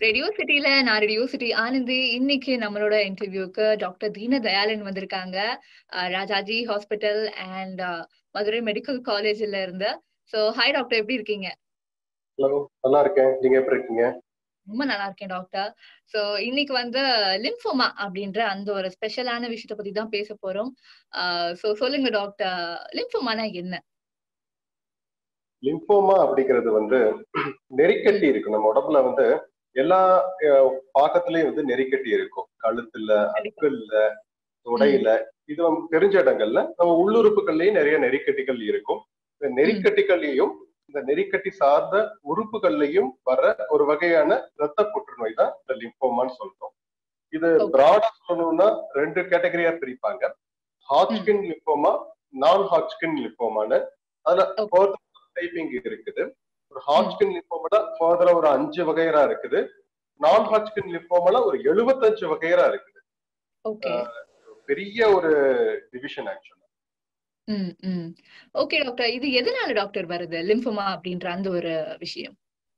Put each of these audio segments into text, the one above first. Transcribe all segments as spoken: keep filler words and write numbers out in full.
Radio சிட்டில நான் radio city Anandhi. இன்னைக்கு நம்மளோட இன்டர்வியூக்கு டாக்டர் தீன தயாளன் வந்திருக்காங்க. அஹ் Rajaji hospital and Madurai medical காலேஜ்ல இருந்து. ஸோ ஹாய் டாக்டர், எப்படி இருக்கீங்க? ஹலோ, நல்லா இருக்கேன். நீங்க எப்படி இருக்கீங்க? ரொம்ப நல்லா இருக்கேன் டாக்டர். ஸோ இன்னைக்கு வந்து லிம்ஃபோமா அப்படின்ற அந்த ஒரு ஸ்பெஷலான விஷயத்த பத்தி தான் பேச போறோம். ஸோ சொல்லுங்க டாக்டர், லிம்ஃபோமானா என்ன? லிம்போமா அப்படிங்கிறது வந்து நெறிக்கட்டி இருக்கு நம்ம உடம்புல வந்து எல்லா அஹ், பாகத்திலயும் வந்து நெறிக்கட்டி இருக்கும். கழுத்துல, அக்கல்ல, தொடையில, இது நமக்கு தெரிஞ்ச இடங்கள்ல நம்ம உள்ளுறுப்புகள்லயும் நிறைய நெறிக்கட்டிகள் இருக்கும். இந்த நெறிக்கட்டிகளையும் இந்த நெறிக்கட்டி சார்ந்த உறுப்புகள்லையும் வர ஒரு வகையான இரத்த புற்றுநோய் தான் இந்த லிம்போமான்னு சொல்றோம். இது பிராடா சொல்லணும்னா ரெண்டு கேட்டகரியா பிரிப்பாங்க. ஹாட்ச்கின் லிம்போமா, நான் ஹாட்ச்கின் லிம்போமான்னு. அதுல டைப்பிங் இருக்குது. ஒரு ஹாட்ச்கின் லிம்போமால ஃபர்தரா ஒரு அஞ்சு வகையரா இருக்குது. நான் ஹாட்ச்கின் லிம்போமால ஒரு எழுபத்தஞ்சு வகையரா இருக்குது. பெரிய ஒரு டிவிஷன் ஆக்சுவலா. ம் ம் ஓகே டாக்டர், இது எதனால டாக்டர் வருது லிம்ஃபோமா அப்படின்ற அந்த ஒரு விஷயம்?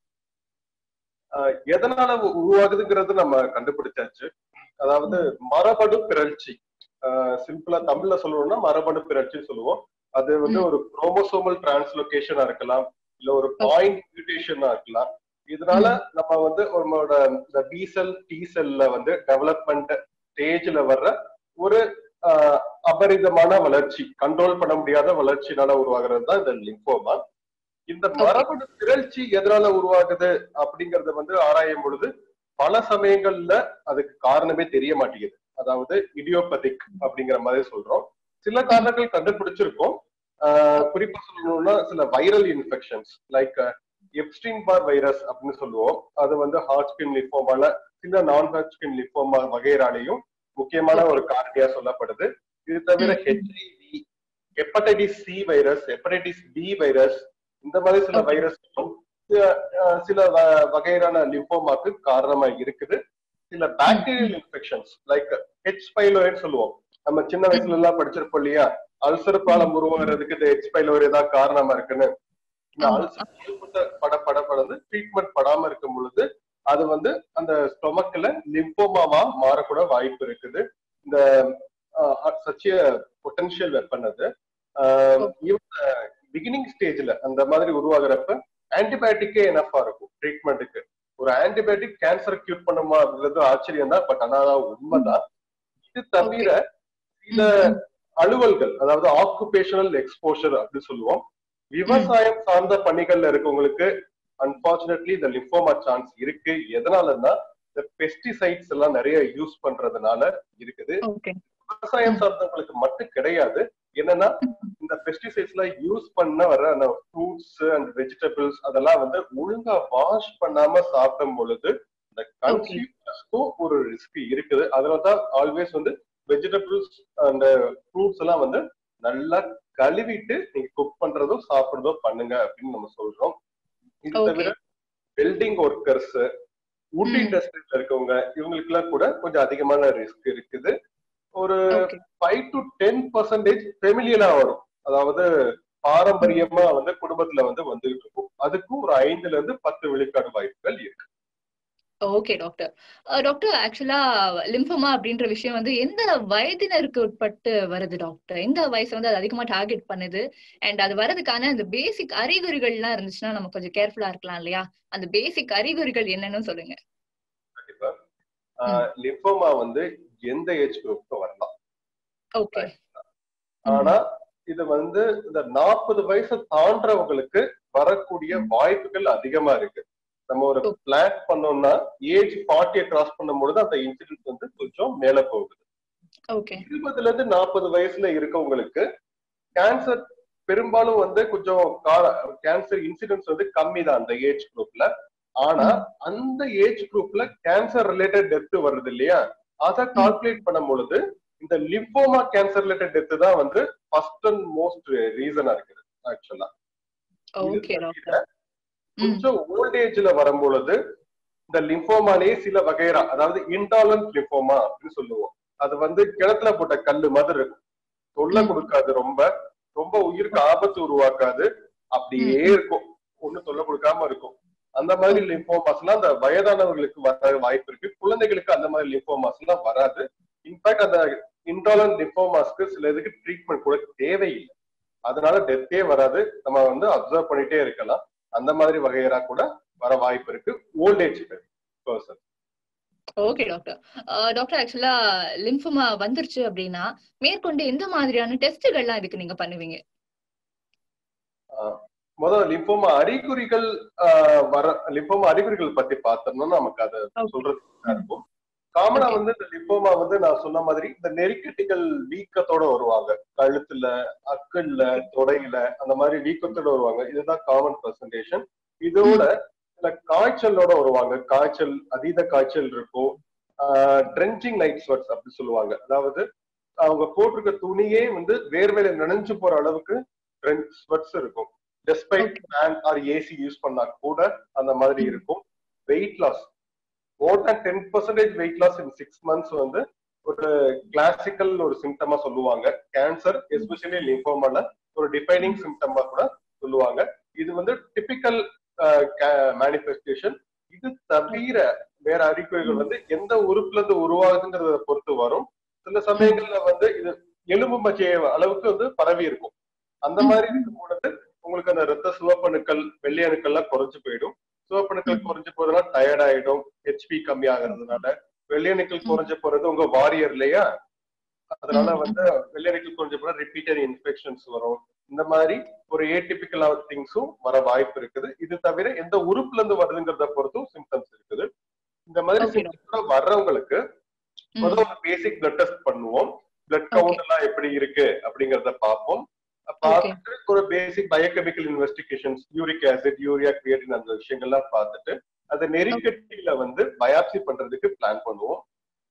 எதனால உருவாகுதுங்கிறது நம்ம கண்டுபிடிச்சாச்சு. அதாவது மரபணு பிறழ்ச்சி, சிம்பிளா தமிழ்ல சொல்லணும்னா மரபணு பிறழ்ச்சி சொல்லுவோம். அது வந்து ஒரு குரோமோசோமல் டிரான்ஸ்லோகேஷனா இருக்கலாம், இல்ல ஒரு பாயிண்ட் மியூட்டேஷனா இருக்கலாம். இதனால நம்ம வந்து நம்மளோட இந்த பி செல் டி செல்ல வந்து டெவலப்மெண்ட் ஸ்டேஜ்ல வர்ற ஒரு அபரிதமான வளர்ச்சி, கண்ட்ரோல் பண்ண முடியாத வளர்ச்சினால உருவாகிறது தான் இந்த லிம்போமா. இந்த மரபணு பிறழ்ச்சி எதனால உருவாகுது அப்படிங்கறத வந்து ஆராயும் பொழுது பல சமயங்கள்ல அதுக்கு காரணமே தெரிய மாட்டேங்குது. அதாவது இடியோபதிக் அப்படிங்கிற மாதிரி சொல்றோம். சில காரணங்கள் கண்டுபிடிச்சிருக்கோம். ஆஹ் குறிப்பா சொல்லணும்னா சில viral infections like Epstein Barr virus அப்படின்னு சொல்லுவோம். அது வந்து ஹாட்ச்கின் லிம்போமால, சில நான் ஹாட்ச்கின் லிம்போமா வகைராலையும் முக்கியமான ஒரு காரணியா சொல்லப்படுது. இது தவிர HIV, hepatitis C virus, hepatitis B virus, இந்த மாதிரி சில வைரஸ்களும் சில வகையான லிம்போமாக்கு காரணமா இருக்குது. சில பாக்டீரியல் இன்ஃபெக்ஷன்ஸ் லைக் ஹெச் பைலோரின்னு சொல்லுவோம். நம்ம சின்ன வயசுல எல்லாம் படிச்சிருப்போம் இல்லையா, அல்சர் பாலம் உருவாகிறதுக்கு இந்த ஹெச் பைலோரி தான் காரணமா இருக்குன்னு. இந்த அல்சர் பட பட படந்து ட்ரீட்மெண்ட் படாம இருக்கும் பொழுது அது வந்து அந்த ஸ்டொமக்ல லிம்போமாவா மாறக்கூட வாய்ப்பு இருக்குது. இந்த சச்சிய பொட்டன்ஷியல் வெப்பன் அது. பிகினிங் ஸ்டேஜ்ல அந்த மாதிரி உருவாகிறப்ப ஆன்டிபயோட்டிக்கே எனஃபா இருக்கும் ட்ரீட்மெண்ட்டுக்கு. ஒரு ஆன்டிபயோட்டிக் கேன்சர் கியூர் பண்ணுமா அப்படின்றது ஆச்சரியம் தான், பட் ஆனா உண்மைதான். இது தவிர சில அலுவல்கள், அதாவது ஆக்குபேஷனல் எக்ஸ்போஷர் அப்படின்னு சொல்லுவோம், விவசாயம் சார்ந்த பணிகள்ல இருக்கவங்களுக்கு அன்பார்ச்சுனேட்லி இந்த லிம்போமா சான்ஸ் இருக்கு. எதனாலன்னா இந்த பெஸ்டிசைட்ஸ் எல்லாம் நிறைய யூஸ் பண்றதுனால இருக்குது. விவசாயம் சார்ந்தவங்களுக்கு மட்டும் கிடையாது. என்னன்னா இந்த பெஸ்டிசைட்ஸ் எல்லாம் யூஸ் பண்ண வர அந்த ஃப்ரூட்ஸ் அண்ட் வெஜிடபிள்ஸ் அதெல்லாம் வந்து ஒழுங்கா வாஷ் பண்ணாம சாப்பிடும் பொழுது இந்த கன்சியூமர்ஸ்க்கும் ஒரு ரிஸ்க் இருக்குது. அதனாலதான் ஆல்வேஸ் வந்து வெஜிடபிள்ஸ் அண்ட் ஃப்ரூட்ஸ் எல்லாம் வந்து நல்லா கழுவிட்டு நீங்க குக் பண்றதோ சாப்பிடுறதோ பண்ணுங்க அப்படின்னு நம்ம சொல்றோம். இது தவிர வெல்டிங் ஒர்க்கர்ஸ், வுட் இண்டஸ்ட்ரியில இருக்கவங்க, இவங்களுக்கு எல்லாம் கூட கொஞ்சம் அதிகமான ரிஸ்க் இருக்குது. ஒரு ஃபைவ் டு டென் பர்சன்டேஜ் ஃபெமிலியலா வரும், அதாவது பாரம்பரியமா வந்து குடும்பத்துல வந்து வந்துகிட்டு இருக்கும். அதுக்கும் ஒரு ஐந்துல இருந்து பத்து விழுக்காடு வாய்ப்புகள் இருக்கு. Okay doctor. Doctor, actually lymphoma அப்படின்ற விஷயம் வந்து எந்த வயதினருக்கு உட்பட்டு வருது டாக்டர்? எந்த வயசு வந்து அது அதிகமா டார்கெட் பண்ணுது? அண்ட் அது வரதுக்கான அந்த பேசிக் அறிகுறிகள் எல்லாம் இருந்துச்சுன்னா நம்ம கொஞ்சம் கேர்ஃபுல்லா இருக்கலாம் இல்லையா? அந்த பேசிக் அறிகுறிகள் என்னன்னு சொல்லுங்க. கண்டிப்பா. லிம்போமா வந்து எந்த ஏஜ் குரூப்க்கு வரலாம். ஓகே. ஆனா இது வந்து இந்த நாற்பது வயசு தாண்டவங்களுக்கு வரக்கூடிய வாய்ப்புகள் அதிகமா இருக்கு. நம்ம ஒரு பிளான் பண்ணோம்னா ஏஜ் ஃபார்ட்டியை கிராஸ் பண்ணும்போது அந்த இன்சிடென்ட் வந்து கொஞ்சம் மேல போகுது. இருபதுல இருந்து நாற்பது வயசுல இருக்கவங்களுக்கு கேன்சர் பெரும்பாலும் வந்து கொஞ்சம் கேன்சர் இன்சிடென்ட்ஸ் வந்து கம்மி தான் அந்த ஏஜ் குரூப்ல. ஆனா அந்த ஏஜ் குரூப்ல கேன்சர் ரிலேட்டட் டெத் வருது இல்லையா, அதை கால்குலேட் பண்ணும் பொழுது இந்த லிம்போமா கேன்சர் ரிலேட்டட் டெத் தான் வந்து ஃபர்ஸ்ட் அண்ட் மோஸ்ட் ரீசனா இருக்குது ஆக்சுவலா. கொஞ்சம் ஓல்டேஜ்ல வரும்பொழுது இந்த லிம்போமாலே சில வகைரா, அதாவது இன்டாலரன்ட் லிம்போமா அப்படின்னு சொல்லுவோம். அது வந்து கிணத்துல போட்ட கல்லு மாதிரி இருக்கும், தொல்லை கொடுக்காது, ரொம்ப ரொம்ப உயிருக்கு ஆபத்து உருவாக்காது, அப்படியே இருக்கும், ஒண்ணு தொல்லை கொடுக்காம இருக்கும். அந்த மாதிரி லிம்போமாஸ் எல்லாம் அந்த வயதானவர்களுக்கு வர வாய்ப்பு இருக்கு. குழந்தைகளுக்கு அந்த மாதிரி லிம்போமாஸ் எல்லாம் வராது. இன்ஃபேக்ட் அந்த இன்டாலரன்ட் லிம்போமாஸ்க்கு சில இதுக்கு ட்ரீட்மெண்ட் கூட தேவையில்லை. அதனால டெத்தே வராது. நம்ம வந்து அப்சர்வ் பண்ணிட்டே இருக்கலாம். அந்த மாதிரி வகையரா கூட வர வாய்ப்பு இருக்கு old age person. Okay doctor. Doctor actually lymphoma வந்துருச்சு அப்படின்னா மேற்கொண்டு எந்த மாதிரியான டெஸ்ட்கள்லாம் இதுக்கு நீங்க பண்ணுவீங்க? முதல்ல லிம்போமா அறிகுறிகள் வர லிம்போமா அறிகுறிகள் பத்தி பார்த்தோம்னா நமக்கு அதை சொல்றது இருக்கும். காமனா வந்து இந்த லிம்போமா வந்து நான் சொன்ன மாதிரி இந்த நெறிக்கட்டிகள் வீக்கத்தோட வருவாங்க. கழுத்துல, அக்கல்ல, தொடையில அந்த மாதிரி வீக்கத்தோட வருவாங்க. இதுதான் காமன் பிரசன்டேஷன். இதோட இந்த காய்ச்சலோட வருவாங்க. காய்ச்சல், அதீத காய்ச்சல் இருக்கும். ஆஹ் ட்ரென்ச்சிங் நைட் ஸ்வெட்ஸ் அப்படி சொல்லுவாங்க. அதாவது அவங்க போட்டிருக்க துணியே வந்து வேர்வையில நனைஞ்சு போற அளவுக்கு ஸ்வெட்ஸ் இருக்கும். Despite fan or AC use பண்ணா கூட அந்த மாதிரி இருக்கும். Weight loss, more than ten percentage weight loss in six months வந்து ஒரு கிளாசிக்கல் ஒரு சிம்டமா சொல்லுவாங்க. கேன்சர் எஸ்பெஷலி லிம்போமால ஒரு டிஃபைனிங் சிம்டமா கூட சொல்லுவாங்க. இது வந்து டிபிக்கல் மேனிஃபெஸ்டேஷன். இது தவிர வேற அறிகுறிகள் வந்து எந்த உறுப்புல இருந்து உருவாகுதுங்கிறத பொறுத்து வரும். சில சமயங்கள்ல வந்து இது எலும்பு மஜ்ஜை அளவுக்கு வந்து பரவி இருக்கும். அந்த மாதிரி இருக்கும் பொழுது உங்களுக்கு அந்த ரத்த சிவப்பணுக்கள், வெள்ளை அணுக்கள்லாம் குறைஞ்சு போயிடும். சிவப்பணுக்கள் குறைஞ்சு போறதுனால டயர்ட் ஆயிடும், ஹெச்பி கம்மி ஆகுறதுனால. வெள்ளை அணுக்கள் குறைஞ்சு போறது உங்க வாரியர் இல்லையா, அதனால வந்து வெள்ளை அணுக்கள் குறைஞ்சு போனா ரிப்பீட்டட் இன்ஃபெக்ஷன்ஸ் வரும். இந்த மாதிரி ஒரு ஏடிபிக்கல் திங்ஸும் வர வாய்ப்பு இருக்குது. இது தவிர எந்த உறுப்புல இருந்து வருதுங்கிறத பொறுத்தும் சிம்டம்ஸ் இருக்குது. இந்த மாதிரி சிம்டம்ஸ் வர்றவங்களுக்கு முதல்ல ஒரு பேசிக் பிளட் டெஸ்ட் பண்ணுவோம். பிளட் கவுண்ட் எல்லாம் எப்படி இருக்கு அப்படிங்கறத பார்ப்போம். பார்த்துட்டு ஒரு basic biochemical investigations, uric acid, urea, creatine அந்த விஷயங்கள்லாம் பார்த்துட்டு அதை நெறிக்கட்டியில வந்து பயாப்சி பண்றதுக்கு பிளான் பண்ணுவோம்.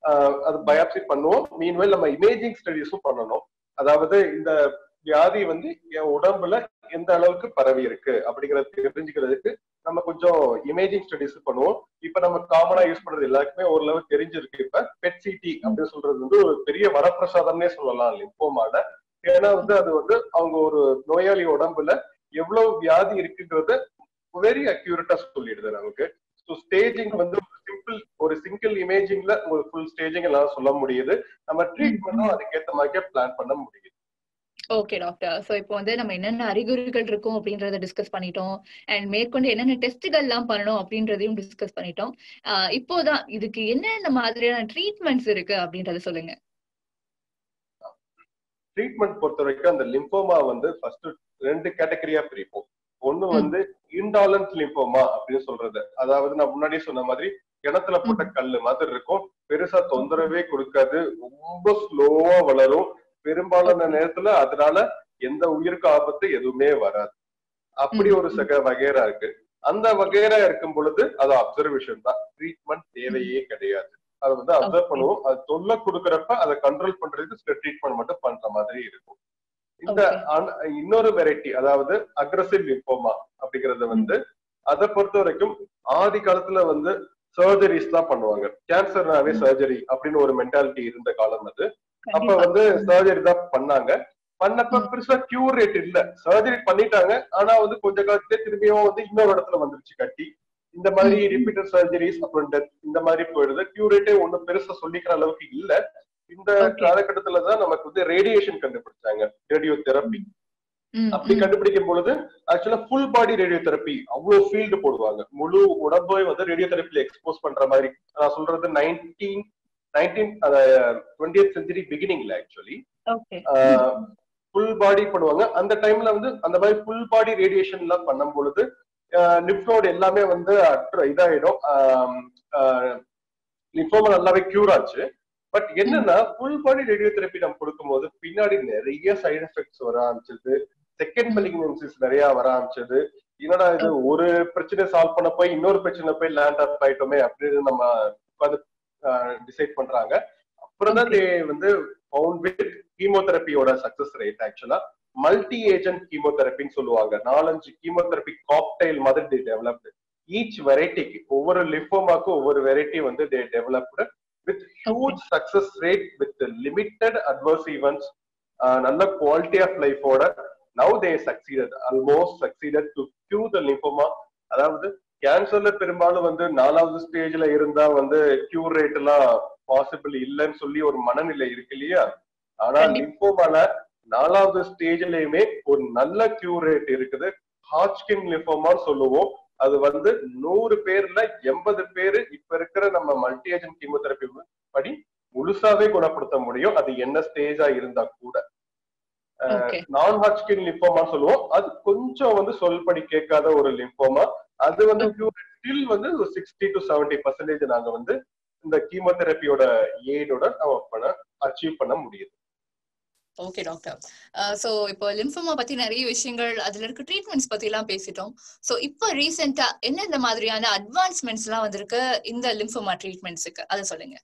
அது பயாப்சி பண்ணுவோம். மீன்வைல் நம்ம இமேஜிங் ஸ்டடிஸும் பண்ணணும். அதாவது இந்த வியாதி வந்து என் உடம்புல எந்த அளவுக்கு பரவி இருக்கு அப்படிங்கறத தெரிஞ்சுக்கிறதுக்கு நம்ம கொஞ்சம் இமேஜிங் ஸ்டடிஸ் பண்ணுவோம். இப்ப நம்ம காமனா யூஸ் பண்றது எல்லாருக்குமே ஓரளவு தெரிஞ்சிருக்கு. இப்ப பெட் சிடி அப்படின்னு சொல்றது வந்து ஒரு பெரிய வரப்பிரசாதம்னே சொல்லலாம் லிம்போமால. ஏன்னா வந்து அது வந்து அவங்க ஒரு நோயாளி உடம்புல எவ்வளவு வியாதி இருக்குங்கிறத வெரி அக்யூரேட்டா சொல்லிடுது நமக்கு. ஸோ ஸ்டேஜிங் வந்து சிம்பிள் ஒரு சிங்கிள் இமேஜிங்ல உங்களுக்கு ஃபுல் ஸ்டேஜிங் எல்லாம் சொல்ல முடியுது. நம்ம ட்ரீட்மெண்ட்டும் அதுக்கேற்ற மாதிரி பிளான் பண்ண முடியுது. Okay doctor. சோ இப்போ வந்து நம்ம என்னென்ன அறிகுறிகள் இருக்கும் அப்படின்றத டிஸ்கஸ் பண்ணிட்டோம். அண்ட் மேற்கொண்டு என்னென்ன டெஸ்ட்கள் எல்லாம் பண்ணணும் அப்படின்றதையும் டிஸ்கஸ் பண்ணிட்டோம். இப்போதான் இதுக்கு என்னென்ன மாதிரியான ட்ரீட்மெண்ட்ஸ் இருக்கு அப்படின்றத சொல்லுங்க. ட்ரீட்மெண்ட் பொறுத்த வரைக்கும் அந்த லிம்போமா வந்து ஃபர்ஸ்ட் ரெண்டு கேட்டகரியா பிரிப்போம். ஒண்ணு வந்து இன்டாலரன்ட் லிம்போமா அப்படின்னு சொல்றது. அதாவது நான் முன்னாடியே சொன்ன மாதிரி கிணத்துல போட்ட கல்லு மாதிரி இருக்கும். பெருசா தொந்தரவே கொடுக்காது, ரொம்ப ஸ்லோவா வளரும். பெரும்பாலான நேரத்துல அதனால எந்த உயிருக்கு ஆபத்து எதுவுமே வராது. அப்படி ஒரு சக வகைரா இருக்கு. அந்த வகைரா இருக்கும் பொழுது அது அப்சர்வேஷன் தான், ட்ரீட்மெண்ட் தேவையே கிடையாது. அதை வந்து அப்சர்வ் பண்ணுவோம். அது தொல்லை கொடுக்கறப்ப அதை கண்ட்ரோல் பண்றதுக்கு சில ட்ரீட்மெண்ட் மட்டும் பண்ற மாதிரி இருக்கும். இந்த இன்னொரு வெரைட்டி, அதாவது அக்ரசிவ் லிம்போமா அப்படிங்கறது வந்து அதை பொறுத்த வரைக்கும் ஆதி காலத்துல வந்து சர்ஜரிஸ் தான் பண்ணுவாங்க. கேன்சர்னாவே சர்ஜரி அப்படின்னு ஒரு மென்டாலிட்டி இருந்த காலம் அது. அப்ப வந்து சர்ஜரி தான் பண்ணாங்க. பண்ணப்ப பெருசா கியூர் ரேட் இல்ல. சர்ஜரி பண்ணிட்டாங்க, ஆனா வந்து கொஞ்ச காலத்திலே திரும்பியும் வந்து இன்னொரு இடத்துல வந்துருச்சு கட்டி. இந்த மாதிரி ரிப்பீட்டட் சர்ஜரிஸ் அப்புறம் டெத் இந்த மாதிரி போயிடுது. கியூர் ரேட்டே ஒண்ணும் பெருசா சொல்லிக்கிற அளவுக்கு இல்ல. இந்த காலகட்டத்துலதான் நமக்கு வந்து ரேடியேஷன் கண்டுபிடிச்சாங்க, ரேடியோ தெரப்பி. அப்படி கண்டுபிடிக்கும் பொழுது actually full body radiotherapy அவ்வளவு ஃபீல்டு போடுவாங்க. முழு உடம்பை வந்து ரேடியோ தெரப்பில எக்ஸ்போஸ் பண்ற மாதிரி. நான் சொல்றது நைன்டீன் நைன்டீன் டுவெண்டியத் செஞ்சுரி பிகினிங்ல ஆக்சுவலி ஃபுல் பாடி பண்ணுவாங்க. அந்த டைம்ல வந்து அந்த மாதிரி ஃபுல் பாடி ரேடியேஷன் எல்லாம் பண்ணும் பொழுது லிம்ப் நோட் எல்லாமே வந்து இதாயிடும். லிம்போமா நல்லாவே கியூர் ஆச்சு. பட் என்னன்னா ஃபுல் பாடி ரேடியோ தெரப்பி நம்ம கொடுக்கும் போது பின்னாடி நிறைய சைடு எஃபெக்ட்ஸ் வர ஆரம்பிச்சது. செகண்ட் மெலிக்னன்சிஸ் நிறைய வர ஆரம்பிச்சது. என்னடா இது, ஒரு பிரச்சனை சால்வ் பண்ண போய் இன்னொரு பிரச்சனை போய் லேண்ட் அப் ஆயிட்டோமே அப்படின்னு நம்ம உட்காந்து டிசைட் பண்றாங்க. அப்புறம் தான் வந்து ஃபவுண்ட் வித் கீமோதெரப்பியோட success rate actually multi agent கீமோதெரப்பின்னு சொல்லுவாங்க. நாலஞ்சு கீமோதெரப்பி காக்டைல் மாதிரி டெவலப்டு. ஈச் வெரைட்டிக்கு ஒவ்வொரு லிம்போமாக்கும் ஒவ்வொரு வெரைட்டி வந்து they developed with huge success rate with limited adverse events, uh, நல்ல quality of life ஓட now they succeeded, almost succeeded to cure the lymphoma. அதாவது கேன்சர்ல பெரும்பாலும் வந்து நாலாவது ஸ்டேஜ்ல இருந்தா வந்து கியூர் ரேட் எல்லாம் பாசிபிள் இல்லைன்னு சொல்லி ஒரு மனநிலை இருக்கு இல்லையா. ஆனா லிம்போமால நாலாவது ஸ்டேஜ்லயுமே ஒரு நல்ல கியூர் ரேட் இருக்குது. ஹாட்ச்கின் லிம்போமான்னு சொல்லுவோம். அது வந்து நூறு பேர்ல எண்பது பேரு இப்ப இருக்கிற நம்ம மல்டி ஏஜென்ட் கீமோதெரபி படி முழுசாவே குணப்படுத்த முடியும், அது என்ன ஸ்டேஜா இருந்தா கூட. நான் ஹாட்ச்கின் லிம்போமான்னு சொல்லுவோம். அது கொஞ்சம் வந்து சொல்படி கேட்காத ஒரு லிம்போமா. அது வந்து ஸ்டில் வந்து ஒரு சிக்ஸ்டி டு செவன்டி பர்சன்டேஜ் நாங்க வந்து இந்த கீமோதெரபியோட எய்டோட நம்ம பண்ண அச்சீவ் பண்ண முடியுது. Okay doctor. சோ இப்போ லிம்போமா பத்தி நிறைய விஷயங்கள், அதுல இருக்க ட்ரீட்மெண்ட்ஸ் பத்தி எல்லாம் பேசிட்டோம். சோ இப்போ ரீசெண்டா என்ன இந்த மாதிரியான அட்வான்ஸ்மெண்ட்ஸ் எல்லாம் வந்திருக்கு இந்த லிம்போமா ட்ரீட்மெண்ட்ஸ்க்கு, அதை சொல்லுங்க.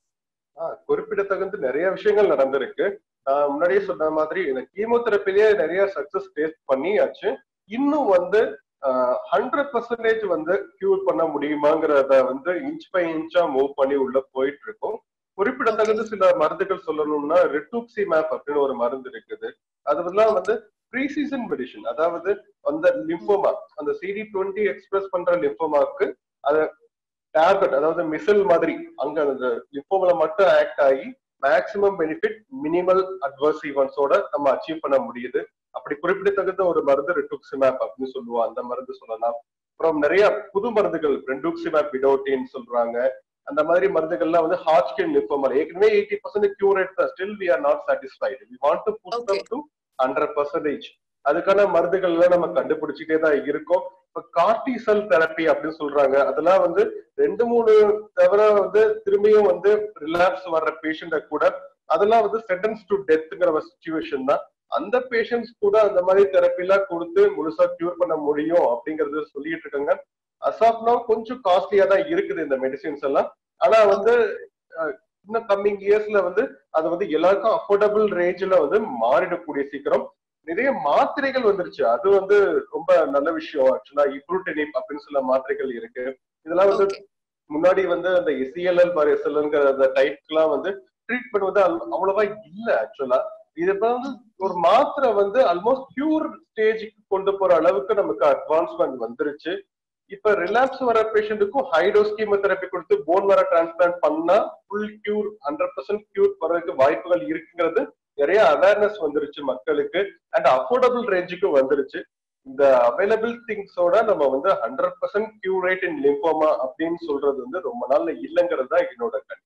குறிப்பிடத்தகுந்த நிறைய விஷயங்கள் நடந்திருக்கு. நான் முன்னாடியே சொன்ன மாதிரி இந்த கீமோதெரபிலேயே நிறைய சக்சஸ் டேஸ்ட் பண்ணியாச்சு. இன்னும் வந்து ஹண்ட்ரட் பர்சன்டேஜ் வந்து கியூர் பண்ண முடியுமாங்கிறத வந்து இன்ச் பை இன்ச்சா மூவ் பண்ணி உள்ள போயிட்டு இருக்கோம். குறிப்பிடத்தகுந்த சில மருந்துகள் சொல்லணும்னா ரிட்டூக்சிமேப் அப்படின்னு ஒரு மருந்து இருக்குது. அதுலாம் வந்து ப்ரீ சீசன் மெடிசின். அதாவது அந்த லிம்போமா, அந்த சிடி டுவெண்ட்டி எக்ஸ்பிரஸ் பண்ற லிம்போமாக்கு அத டேப்லெட், அதாவது மிசில் மாதிரி அங்க அந்த லிம்போமால மட்டும் ஆக்ட் ஆகி மேக்சிமம் பெனிஃபிட் மினிமல் அட்வர்ஸ் ஈவென்ட்ஸோட நம்ம அச்சீவ் பண்ண முடியுது. அப்படி குறிப்பிடத்தகுந்த ஒரு மருந்து ரிட்டூக்சிமேப் அப்படின்னு சொல்லுவோம், அந்த மருந்து சொல்லலாம். அப்புறம் நிறைய புது மருந்துகள் ரெண்டூக்சிமேப் விடோட்டின்னு சொல்றாங்க. அந்த மாதிரி மருந்துகள்லாம் வந்து ஹாட்ச்கின் லிம்போமா ஏற்கனவே எயிட்டி பர்சன்ட் கியூர் ரேட் தான். Still we are not satisfied. We want to push them to hundred percentage. அதுக்கான மருந்துகள்லாம் நம்ம கண்டுபிடிச்சிட்டே தான் இருக்கோம். இப்ப கார்டிசல் தெரப்பி அப்படின்னு சொல்றாங்க. அதெல்லாம் வந்து ரெண்டு மூணு தவிர வந்து திரும்பியும் வந்து ரிலாப்ஸ் வர்ற பேஷண்ட கூட அதெல்லாம் வந்து சென்டென்ஸ் டு டெத்ங்கிற சிச்சுவேஷன் தான். அந்த பேஷண்ட்ஸ் கூட அந்த மாதிரி தெரப்பி எல்லாம் கொடுத்து முழுசா கியூர் பண்ண முடியும் அப்படிங்கறது சொல்லிட்டு இருக்காங்க. அசாப்னா கொஞ்சம் காஸ்ட்லியா தான் இருக்குது இந்த மெடிசின்ஸ் எல்லாம். ஆனா வந்து இன்னும் கம்மிங் இயர்ஸ்ல வந்து அது வந்து எல்லாருக்கும் அஃபோர்டபுள் ரேஞ்ச்ல வந்து மாறிடக்கூடிய சீக்கிரம். நிறைய மாத்திரைகள் வந்துருச்சு, அது வந்து ரொம்ப நல்ல விஷயம். ஆக்சுவலா இப்ரூட்டெனிப் அப்படின்னு சில மாத்திரைகள் இருக்கு. இதெல்லாம் வந்து முன்னாடி வந்து அந்த எஸ்இஎல்எல் பார் எஸ்எல்எல்ங்கிற அந்த டைப்லாம் வந்து ட்ரீட்மெண்ட் வந்து அவ்வளவா இல்ல. ஆக்சுவலா இது வந்து ஒரு மாத்திரை வந்து ஆல்மோஸ்ட் கியூர் ஸ்டேஜுக்கு கொண்டு போற அளவுக்கு நமக்கு அட்வான்ஸ்மெண்ட் வந்துருச்சு. இப்ப ரிலாப்ஸ் வர பேஷண்ட்டுக்கும் ஹைடோஸ் கீமோதெரபி கொடுத்து போன் மேரோ டிரான்ஸ்பிளான்ட் பண்ணா full cure, hundred percent cure வர்றதுக்கு வாய்ப்புகள் இருக்குங்கிறது நிறைய அவேர்னஸ் வந்துருச்சு மக்களுக்கு. அண்ட் அஃபோர்டபுள் ரேஞ்சுக்கு வந்துருச்சு. இந்த அவைலபிள் திங்ஸோட நம்ம வந்து hundred percent cure rate in lymphoma அப்படின்னு சொல்றது வந்து ரொம்ப நாள்ல இல்லைங்கிறது தான் என்னோட கருத்து.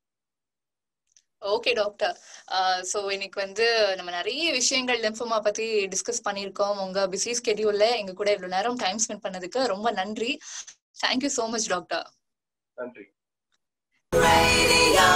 Okay doctor. சோ இன்னைக்கு வந்து நம்ம நிறைய விஷயங்கள் லிம்போமா பத்தி டிஸ்கஸ் பண்ணிருக்கோம். உங்க பிஸி ஸ்கெடியூல்ல எங்க கூட இவ்வளவு நேரம் டைம் ஸ்பெண்ட் பண்ணதுக்கு ரொம்ப நன்றி. Thank you so much doctor. நன்றி.